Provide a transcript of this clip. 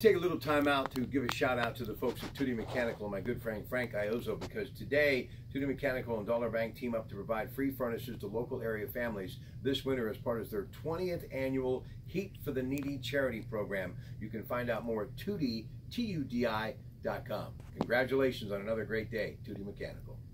Take a little time out to give a shout out to the folks at Tudi Mechanical and my good friend Frank Iozzo, because today Tudi Mechanical and Dollar Bank team up to provide free furnaces to local area families this winter as part of their 20th annual Heat for the Needy charity program. You can find out more at Tudi.com. Congratulations on another great day, Tudi Mechanical.